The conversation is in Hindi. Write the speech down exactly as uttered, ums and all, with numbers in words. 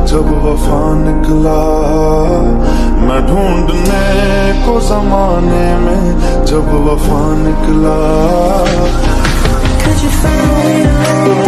जब वफा निकला, मैं ढूंढने को जमाने में जब वफा निकला। Could you find a way to let